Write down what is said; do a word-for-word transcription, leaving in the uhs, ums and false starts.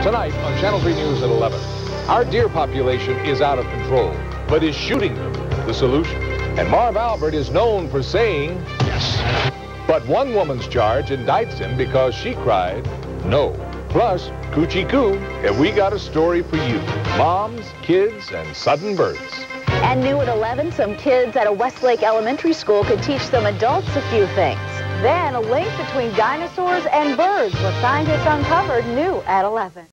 Tonight on Channel three News at eleven, our deer population is out of control, but is shooting them the solution? And Marv Albert is known for saying yes. But one woman's charge indicts him because she cried no. Plus, Coochie Coo, have we got a story for you? Moms, kids, and sudden births. And new at eleven, some kids at a Westlake elementary school could teach some adults a few things. Then a link between dinosaurs and birds, what scientists uncovered new at eleven.